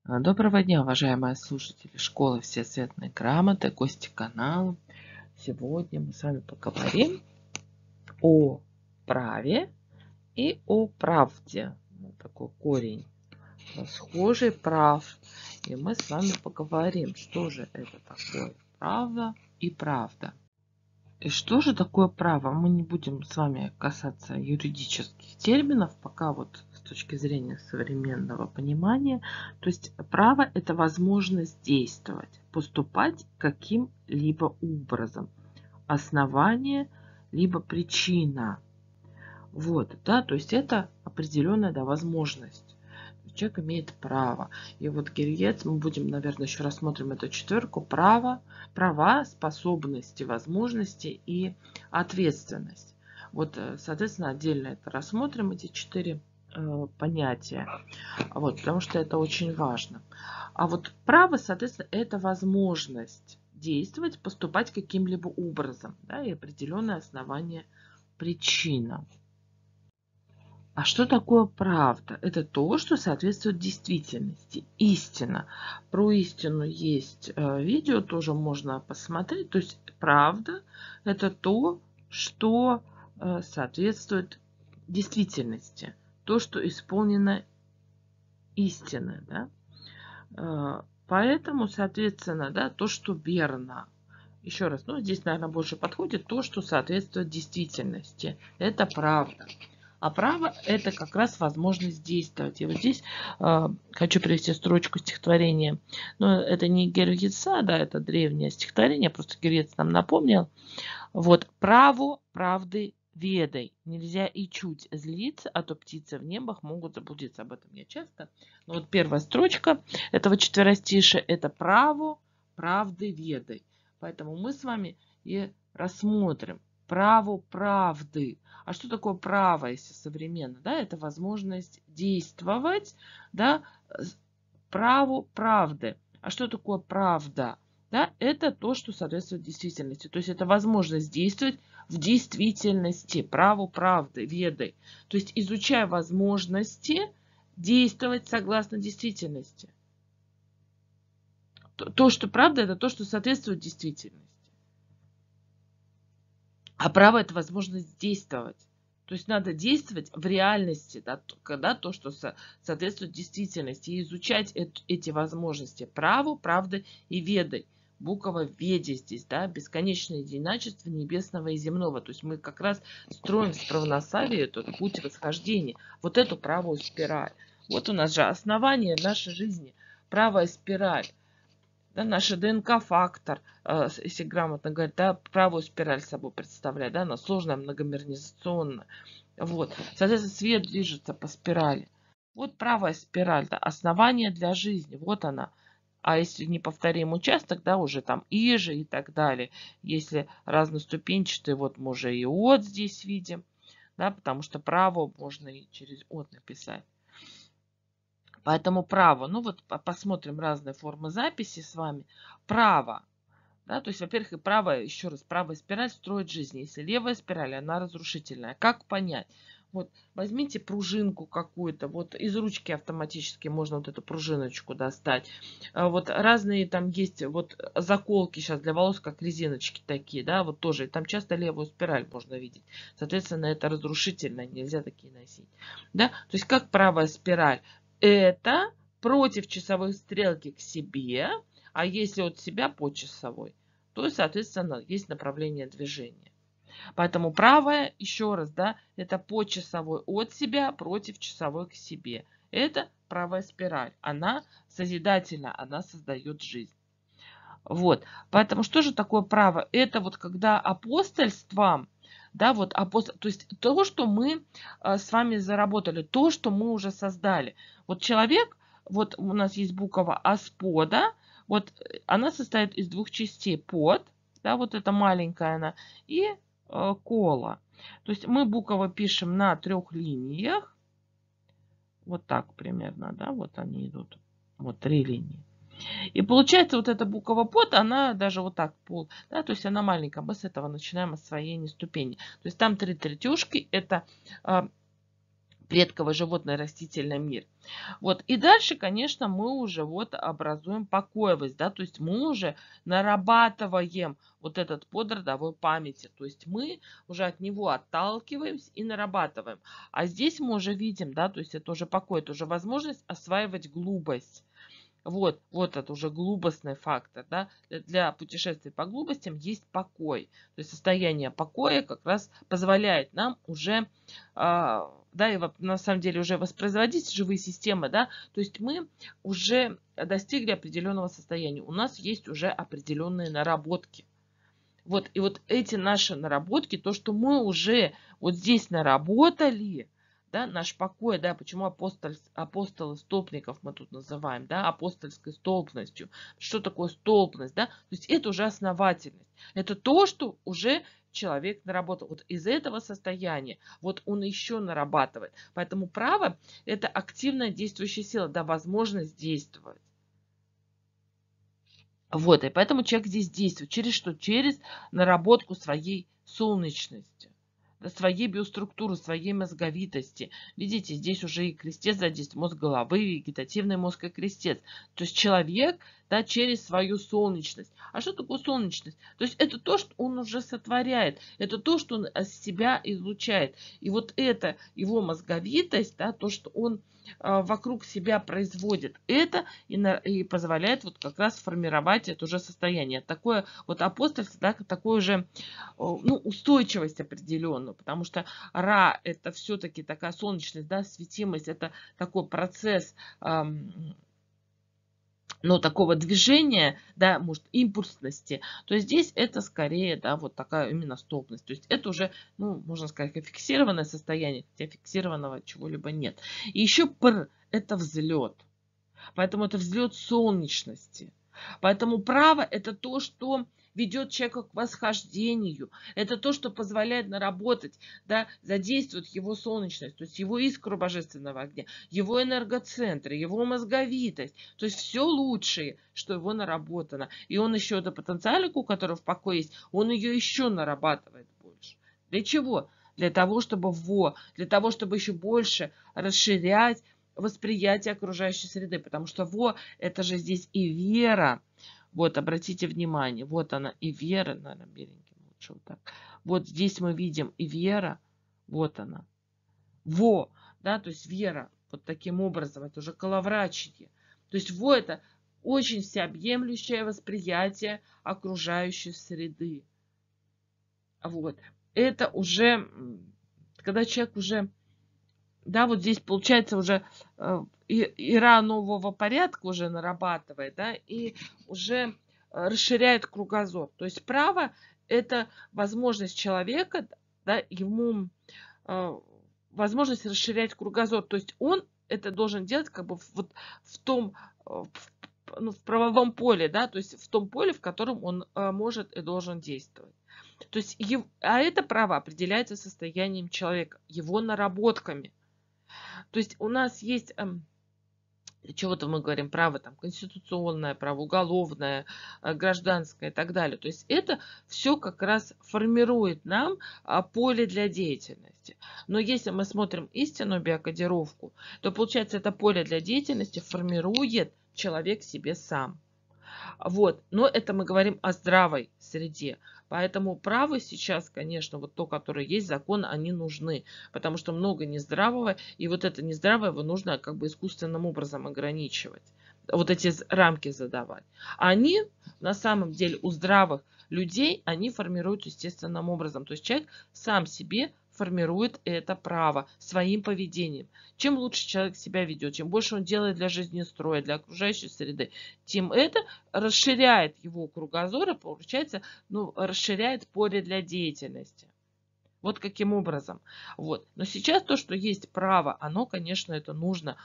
Доброго дня, уважаемые слушатели школы Всесветной грамоты, гости канала. Сегодня мы с вами поговорим о праве и о правде. Такой корень схожий прав. И мы с вами поговорим, что же это такое право и правда. И что же такое право? Мы не будем с вами касаться юридических терминов, пока вот с точки зрения современного понимания. То есть право – это возможность действовать, поступать каким-либо образом. Основание, либо причина. Вот, да, то есть это определенная, да, возможность. Человек имеет право. И вот Гирьец, мы будем, наверное, еще рассмотрим эту четверку. Право, права, способности, возможности и ответственность. Вот, соответственно, отдельно это рассмотрим, эти четыре понятия. Вот, потому что это очень важно. А вот право, соответственно, это возможность действовать, поступать каким-либо образом. Да, и определенное основание, причина. А что такое правда? Это то, что соответствует действительности. Истина. Про истину есть видео, тоже можно посмотреть. То есть правда – это то, что соответствует действительности. То, что исполнено истиной. Да? Поэтому, соответственно, да, то, что верно. Еще раз, ну здесь, наверное, больше подходит то, что соответствует действительности. Это правда. А право – это как раз возможность действовать. И вот здесь хочу привести строчку стихотворения. Но это не Гергица, да, это древнее стихотворение, просто Гергиц нам напомнил. Вот, «Право правды ведай, нельзя и чуть злиться, а то птицы в небах могут заблудиться». Об этом я часто. Но вот первая строчка этого четверостишия – это «Право правды ведай». Поэтому мы с вами и рассмотрим право правды. А что такое право, если современно? Да, это возможность действовать, да, право правды. А что такое правда? Да, это то, что соответствует действительности. То есть это возможность действовать в действительности, праву правды, ведой. То есть изучая возможности действовать согласно действительности. То, что правда, это то, что соответствует действительности. А право – это возможность действовать. То есть надо действовать в реальности, да, когда то, что соответствует действительности, и изучать эти возможности. Праву, правды и ведой. Буква «веде» здесь, да, бесконечное единичество небесного и земного. То есть мы как раз строим с православия этот путь восхождения, вот эту правую спираль. Вот у нас же основание нашей жизни, правая спираль. Да, наша ДНК-фактор, если грамотно говорить, да, правую спираль собой представляет, да, она сложная, многомернизационная. Вот. Соответственно, свет движется по спирали. Вот правая спираль, да, основание для жизни, вот она. А если неповторим участок, да, уже там иже и так далее. Если разноступенчатый, вот мы уже и от здесь видим, да, потому что право можно и через от написать. Поэтому право, ну вот посмотрим разные формы записи с вами. Право, да, то есть, во-первых, и правая, еще раз, правая спираль строит жизнь. Если левая спираль, она разрушительная. Как понять? Вот возьмите пружинку какую-то, вот из ручки автоматически можно вот эту пружиночку достать. Вот разные там есть вот заколки сейчас для волос, как резиночки такие, да, вот тоже. Там часто левую спираль можно видеть. Соответственно, это разрушительно, нельзя такие носить. Да, то есть как правая спираль? Это против часовой стрелки к себе, а если от себя по часовой, то, соответственно, есть направление движения. Поэтому правая, еще раз, да, это по часовой от себя против часовой к себе. Это правая спираль. Она созидательна, она создает жизнь. Вот. Поэтому что же такое право? Это вот когда апостольством, да, вот то есть то, что мы с вами заработали, то, что мы уже создали. Вот человек, вот у нас есть буква аспода, вот она состоит из двух частей: под, да, вот это маленькая она, и кола. То есть мы буквы пишем на 3 линиях, вот так примерно, да, вот они идут, вот 3 линии. И получается, вот эта буква под, она даже вот так пол, да, то есть она маленькая. Мы с этого начинаем освоение ступени. То есть там 3 третюшки, это предковый животный растительный мир. Вот. И дальше, конечно, мы уже вот образуем покоевость, да, то есть мы уже нарабатываем вот этот под родовой памяти, то есть мы уже от него отталкиваемся и нарабатываем. А здесь мы уже видим, да, то есть это уже покой, это уже возможность осваивать глупость. Вот это уже глубостный фактор, да. Для путешествий по глубостям есть покой. То есть состояние покоя как раз позволяет нам уже, да, и на самом деле уже воспроизводить живые системы, да. То есть мы уже достигли определенного состояния. У нас есть уже определенные наработки. Вот, и вот эти наши наработки, то, что мы уже вот здесь наработали, да, наш покой, да, почему апостолы столпников мы тут называем, да, апостольской столпностью. Что такое столпность, да? То есть это уже основательность. Это то, что уже человек наработал. Вот из этого состояния вот он еще нарабатывает. Поэтому право – это активная действующая сила, да, возможность действовать. Вот, и поэтому человек здесь действует. Через что? Через наработку своей солнечности, своей биоструктуры, своей мозговитости. Видите, здесь уже и крестец задействован, мозг головы, вегетативный мозг и крестец. То есть человек, да, через свою солнечность. А что такое солнечность? То есть это то, что он уже сотворяет, это то, что он из себя излучает. И вот это его мозговитость, да, то, что он вокруг себя производит, это и позволяет вот как раз формировать это уже состояние. Такое вот апостольство, да, такое же, ну, устойчивость определенную, потому что Ра – это все-таки такая солнечность, да, светимость, это такой процесс, ну, такого движения, да, может, импульсности, то здесь это скорее, да, вот такая именно столпность. То есть это уже, ну, можно сказать, фиксированное состояние, хотя фиксированного чего-либо нет. И еще пр – это взлет. Поэтому это взлет солнечности. Поэтому право – это то, что ведет человека к восхождению. Это то, что позволяет наработать, да, задействовать его солнечность, то есть его искру божественного огня, его энергоцентры, его мозговитость. То есть все лучшее, что его наработано. И он еще, это потенциалик, у которого в покое есть, он ее еще нарабатывает больше. Для чего? Для того, чтобы еще больше расширять восприятие окружающей среды, потому что это же здесь и вера. Вот, обратите внимание, вот она и вера, наверное, беленьким лучше вот так. Вот здесь мы видим и вера, вот она. Да, то есть вера, вот таким образом, это уже коловрачие. То есть это очень всеобъемлющее восприятие окружающей среды. Вот, это уже, когда человек уже, да, вот здесь получается уже Ира нового порядка уже нарабатывает, да, и уже расширяет кругозор. То есть право – это возможность человека, да, ему возможность расширять кругозор. То есть он это должен делать как бы вот в том, в правовом поле, да, то есть в том поле, в котором он может и должен действовать. То есть, это право определяется состоянием человека, его наработками. То есть у нас есть, чего-то мы говорим, право там конституционное, право уголовное, гражданское и так далее. То есть это все как раз формирует нам поле для деятельности. Но если мы смотрим истинную биокодировку, то получается это поле для деятельности формирует человек себе сам. Вот. Но это мы говорим о здравой среде. Поэтому право сейчас, конечно, вот то, которое есть, закон, они нужны. Потому что много нездравого, и вот это нездравое его нужно как бы искусственным образом ограничивать. Вот эти рамки задавать. Они на самом деле у здравых людей, они формируют естественным образом. То есть человек сам себе формирует это право своим поведением. Чем лучше человек себя ведет, чем больше он делает для жизнестроя, для окружающей среды, тем это расширяет его кругозор и, получается, расширяет поле для деятельности. Вот каким образом. Вот. Но сейчас то, что есть право, оно, конечно, это нужно,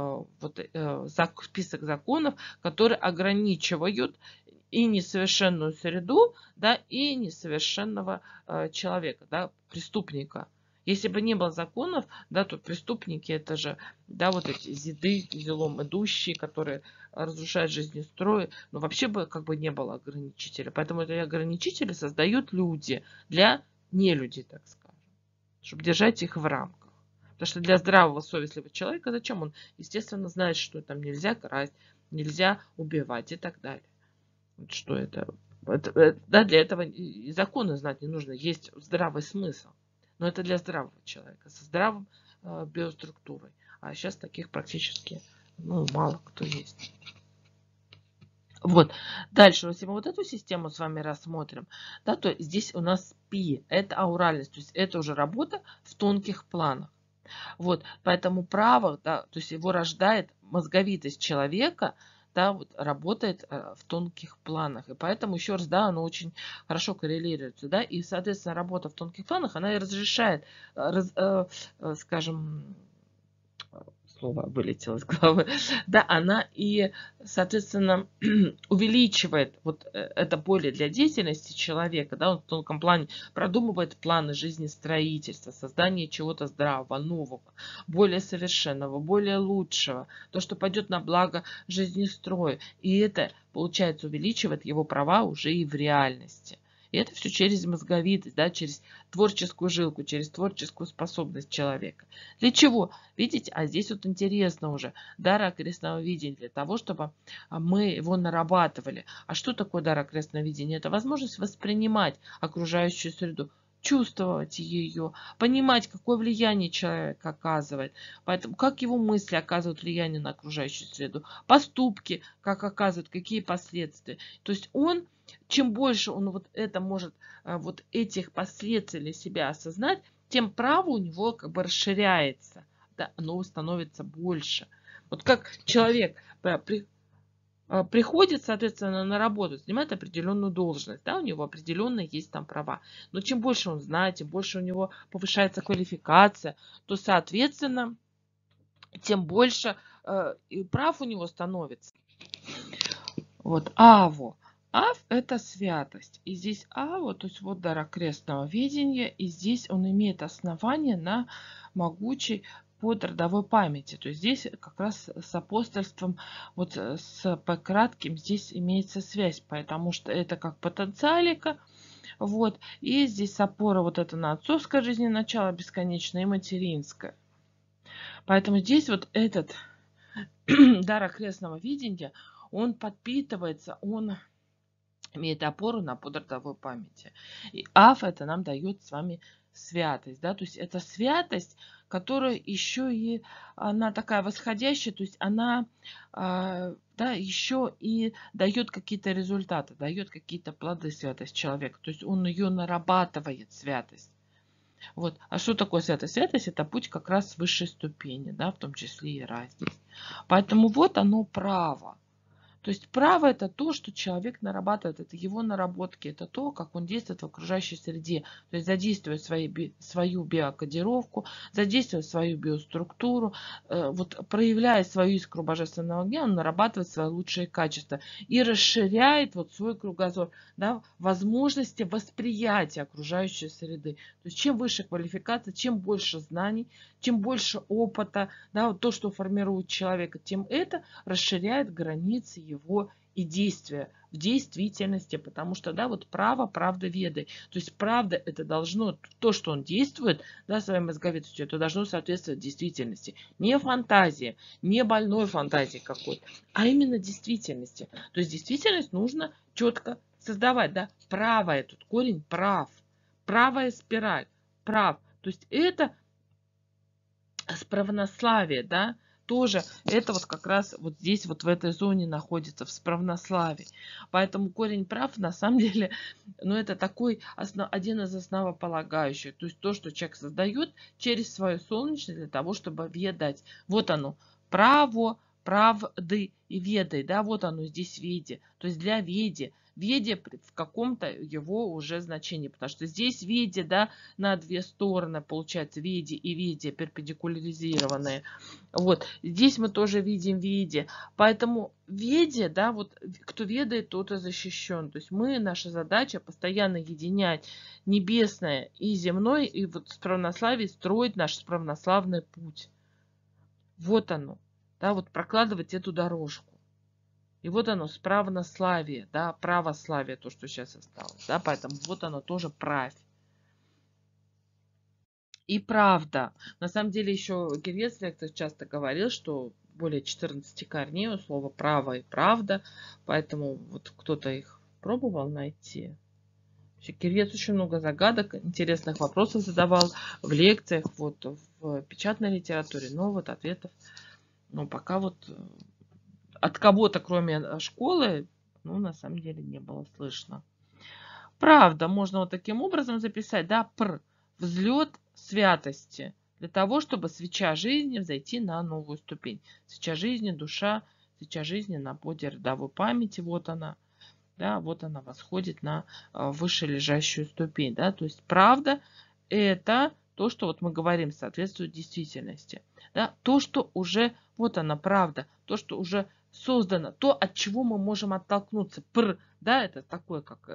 список законов, которые ограничивают и несовершенную среду, да, и несовершенного человека, да, преступника. Если бы не было законов, да, то преступники это же, да, вот эти зиды, зелом идущие, которые разрушают жизнестрой, но вообще бы как бы не было ограничителя. Поэтому эти ограничители создают люди для нелюдей, так скажем, чтобы держать их в рамках. Потому что для здравого, совестливого человека зачем он? Естественно, знает, что там нельзя красть, нельзя убивать и так далее. Вот что это? Да, для этого и законы знать не нужно. Есть здравый смысл. Но это для здравого человека, со здравым биоструктурой. А сейчас таких практически мало кто есть. Вот. Дальше, если мы вот эту систему с вами рассмотрим, да, то здесь у нас пи, это ауральность, то есть это уже работа в тонких планах. Вот, поэтому право, да, то есть его рождает мозговитость человека, да, вот, работает в тонких планах. И поэтому, еще раз, да, оно очень хорошо коррелируется, да, и, соответственно, работа в тонких планах, она и разрешает, скажем, слово вылетело из головы, да, она и, соответственно, увеличивает вот это поле для деятельности человека, да, он в тонком плане продумывает планы жизнестроительства, создание чего-то здравого, нового, более совершенного, более лучшего, то, что пойдет на благо жизнестрою. И это, получается, увеличивает его права уже и в реальности. И это все через мозговитость, да, через творческую жилку, через творческую способность человека. Для чего? Видите, а здесь вот интересно уже. Дар окрестного видения для того, чтобы мы его нарабатывали. А что такое дар окрестного видения? Это возможность воспринимать окружающую среду, чувствовать ее, понимать, какое влияние человек оказывает, поэтому как его мысли оказывают влияние на окружающую среду, поступки, как оказывают, какие последствия. То есть он, чем больше он вот это может, вот этих последствий для себя осознать, тем право у него как бы расширяется, да, оно становится больше. Вот как человек приходит, соответственно, на работу, занимает определенную должность, да, у него определенные есть там права. Но чем больше он знает, тем больше у него повышается квалификация, то, соответственно, тем больше и прав у него становится. Вот, аво. Ав– это святость. И здесь аво, то есть вот дар окрестного видения, и здесь он имеет основание на могучей подродовой памяти. То есть здесь как раз с апостольством, вот с Пократким здесь имеется связь, потому что это как потенциалика, вот, и здесь опора вот это на отцовское жизненное начало бесконечное и материнское. Поэтому здесь вот этот дар окрестного видения, он подпитывается, он имеет опору на подродовой памяти. И Аф это нам дает с вами святость, да, то есть это святость, которая еще и, она такая восходящая, то есть она, да, еще и дает какие-то результаты, дает какие-то плоды святость человека, то есть он ее нарабатывает, святость. Вот. А что такое святость? Святость– это путь как раз высшей ступени, да, в том числе и разница. Поэтому вот оно право. То есть право– это то, что человек нарабатывает, это его наработки, это то, как он действует в окружающей среде. То есть задействует свою биокодировку, задействует свою биоструктуру, вот, проявляя свою искру божественного огня, он нарабатывает свои лучшие качества и расширяет вот свой кругозор, да, возможности восприятия окружающей среды. То есть чем выше квалификация, чем больше знаний, чем больше опыта, да, вот то, что формирует человека, тем это расширяет границы его и действия в действительности, потому что, да, вот право, правда, ведай. То есть правда это должно, то, что он действует, да, своей мозговитостью, это должно соответствовать действительности. Не фантазии, не больной фантазии какой-то, а именно действительности. То есть действительность нужно четко создавать, да, право этот корень прав, правая спираль, прав. То есть это справнославие, да, тоже это вот как раз вот здесь вот в этой зоне находится, в справнославии. Поэтому корень прав на самом деле, ну это такой один из основополагающих. То есть то, что человек создает через свое солнечное для того, чтобы ведать. Вот оно, право, правды и ведай, да, вот оно здесь веде. То есть для веди. Веде в каком-то его уже значении, потому что здесь веде, да, на две стороны, получается, веде и веде перпендикуляризированные. Вот, здесь мы тоже видим веде. Поэтому веде, да, вот кто ведает, тот и защищен. То есть мы, наша задача постоянно единять небесное и земное, и вот в православии строить наш справнославный путь. Вот оно, да, вот прокладывать эту дорожку. И вот оно, справнославие, да, православие, то, что сейчас осталось, да, поэтому вот оно тоже правь. И правда. На самом деле еще Герец в лекциях часто говорил, что более 14 корней у слова право и правда, поэтому вот кто-то их пробовал найти. Вообще, Кирец очень много загадок, интересных вопросов задавал в лекциях, вот в печатной литературе, но вот ответов, ну, пока вот от кого-то, кроме школы, ну, на самом деле не было слышно. Правда, можно вот таким образом записать, да, взлет святости, для того, чтобы свеча жизни взойти на новую ступень. Свеча жизни, душа, свеча жизни на поде родовой памяти, вот она, да, вот она восходит на выше лежащую ступень, да, то есть правда это то, что вот мы говорим, соответствует действительности, да, то, что уже, вот она правда, то, что уже создано, то, от чего мы можем оттолкнуться, да, это такое, как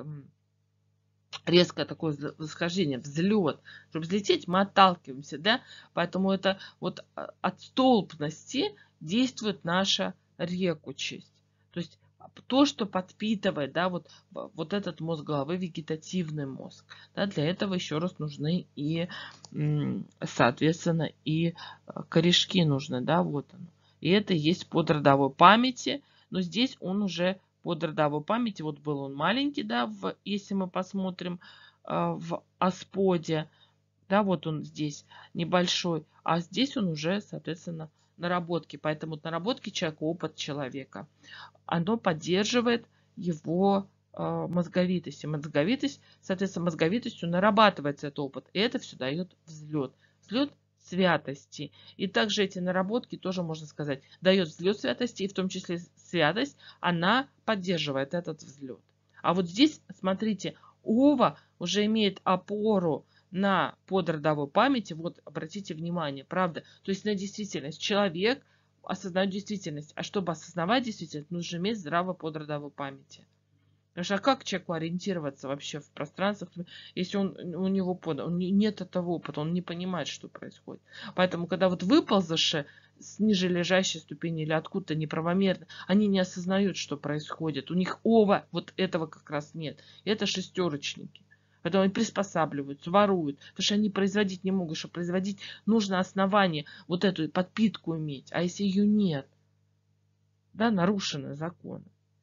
резкое такое восхождение, взлет. Чтобы взлететь, мы отталкиваемся, да, поэтому это вот от столбности действует наша рекучесть. То есть то, что подпитывает, да, вот этот мозг головы, вегетативный мозг. Да, для этого еще раз нужны и, соответственно, и корешки нужны, да, вот оно. И это есть под родовой памяти, но здесь он уже под родовой памяти, вот был он маленький, да, если мы посмотрим в Асподе, да, вот он здесь небольшой, а здесь он уже, соответственно, наработки. Поэтому наработки человека, опыт человека, оно поддерживает его мозговитость. И мозговитость, соответственно, мозговитостью нарабатывается этот опыт. И это все дает взлет. Взлет святости. И также эти наработки тоже, можно сказать, дает взлет святости, и в том числе святость, она поддерживает этот взлет. А вот здесь, смотрите, Ова уже имеет опору на подродовой памяти, вот обратите внимание, правда, то есть на действительность. Человек осознать действительность. А чтобы осознавать действительность, нужно иметь здраво подродовой памяти. Потому что а как человеку ориентироваться вообще в пространствах, если у него нет этого опыта, он не понимает, что происходит. Поэтому, когда вот выползавшие с ниже лежащей ступени или откуда-то неправомерно, они не осознают, что происходит. У них вот этого как раз нет. И это шестерочники. Поэтому они приспосабливаются, воруют, потому что они производить не могут. Чтобы производить, нужно основание, вот эту подпитку иметь. А если ее нет, да, нарушены законы.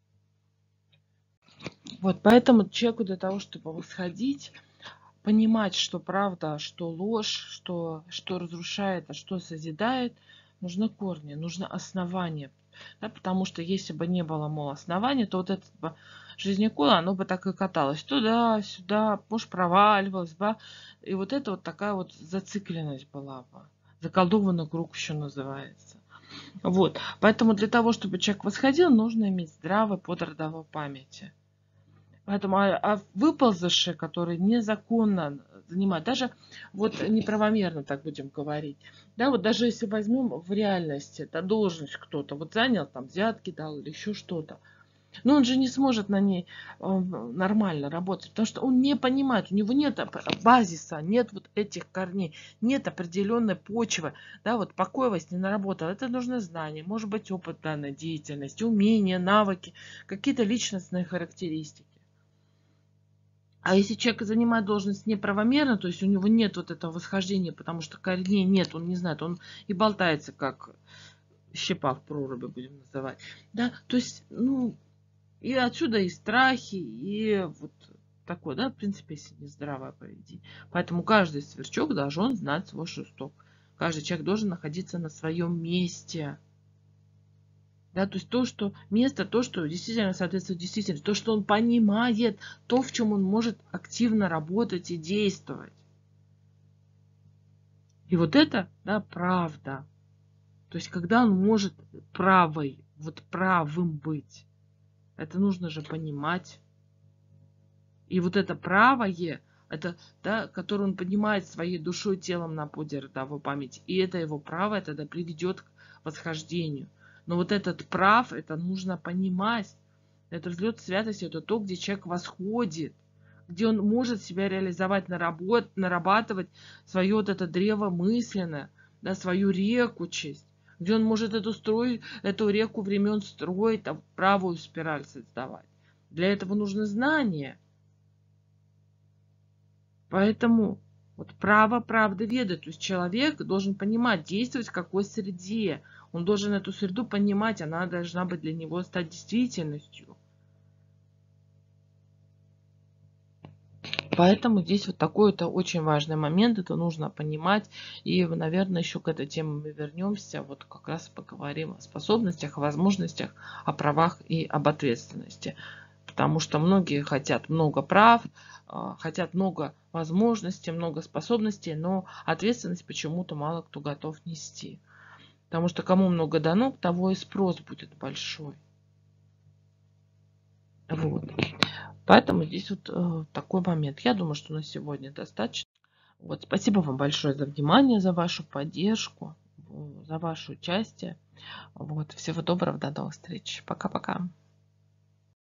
Вот, поэтому человеку для того, чтобы восходить, понимать, что правда, что ложь, что разрушает, а что созидает, нужны корни, нужно основание. Да, потому что если бы не было, мол, основания, то вот это жизнекола, оно бы так и каталось туда-сюда, может, проваливалось бы. И вот это вот такая вот зацикленность была бы. Заколдованный круг еще называется. Вот. Поэтому для того, чтобы человек восходил, нужно иметь здравый подродовой памяти. Поэтому выползыши, которые незаконно занимают, даже вот неправомерно, так будем говорить, да, вот даже если возьмем в реальности, это должность кто-то, вот занял, там, взятки дал или еще что-то, но он же не сможет на ней нормально работать, потому что он не понимает, у него нет базиса, нет вот этих корней, нет определенной почвы, да, вот покоевость не наработала. Это нужны знания, может быть, опыт данной деятельности, умения, навыки, какие-то личностные характеристики. А если человек занимает должность неправомерно, то есть у него нет вот этого восхождения, потому что корней нет, он не знает, он и болтается, как щепа в проруби, будем называть. Да, то есть, ну, и отсюда и страхи, и вот такое, да, в принципе, если нездравое поведение. Поэтому каждый сверчок должен знать свой шесток. Каждый человек должен находиться на своем месте. Да, то есть то, что место, то, что действительно соответствует действительности, то, что он понимает, то, в чем он может активно работать и действовать. И вот это, да, правда. То есть когда он может правой, вот правым быть, это нужно же понимать. И вот это правое, это, да, которое он понимает своей душой, телом на поде родовой памяти. И это его правое тогда приведет к восхождению. Но вот этот прав, это нужно понимать. Это взлет святости, это то, где человек восходит, где он может себя реализовать, нарабатывать свое вот это древо мысленное, да, свою рекучесть, где он может эту реку времен строить, там, правую спираль создавать. Для этого нужны знания. Поэтому Вот право, правда, ведать. То есть человек должен понимать, действовать в какой среде. Он должен эту среду понимать, она должна быть для него стать действительностью. Поэтому здесь вот такой это очень важный момент, это нужно понимать. И, наверное, еще к этой теме мы вернемся. Вот как раз поговорим о способностях, о возможностях, о правах и об ответственности. Потому что многие хотят много прав, хотят много возможностей, много способностей, но ответственность почему-то мало кто готов нести. Потому что кому много дано, того и спрос будет большой. Вот. Поэтому здесь вот такой момент. Я думаю, что на сегодня достаточно. Вот, спасибо вам большое за внимание, за вашу поддержку, за ваше участие. Вот, всего доброго, до новых встреч. Пока-пока.